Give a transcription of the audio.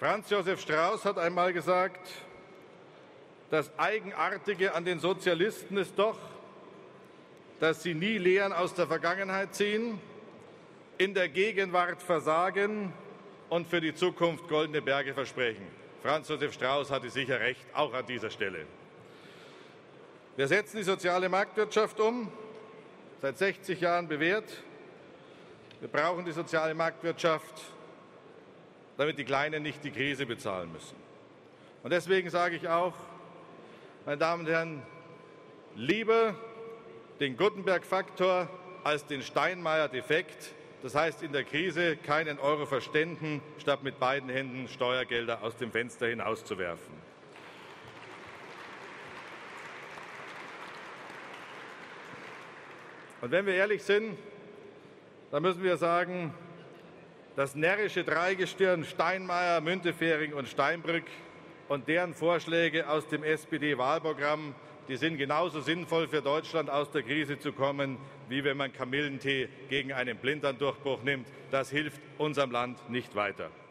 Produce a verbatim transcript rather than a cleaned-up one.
Franz Josef Strauß hat einmal gesagt, das Eigenartige an den Sozialisten ist doch, dass sie nie Lehren aus der Vergangenheit ziehen, in der Gegenwart versagen und für die Zukunft goldene Berge versprechen. Franz Josef Strauß hatte sicher recht, auch an dieser Stelle. Wir setzen die soziale Marktwirtschaft um, seit sechzig Jahren bewährt. Wir brauchen die soziale Marktwirtschaft, damit die Kleinen nicht die Krise bezahlen müssen. Und deswegen sage ich auch, meine Damen und Herren, lieber den Gutenberg-Faktor als den Steinmeier-Defekt. Das heißt, in der Krise keinen Euro verständen, statt mit beiden Händen Steuergelder aus dem Fenster hinauszuwerfen. Und wenn wir ehrlich sind, dann müssen wir sagen, das närrische Dreigestirn Steinmeier, Müntefering und Steinbrück und deren Vorschläge aus dem S P D-Wahlprogramm, die sind genauso sinnvoll für Deutschland aus der Krise zu kommen, wie wenn man Kamillentee gegen einen Blinddarmdurchbruch nimmt. Das hilft unserem Land nicht weiter.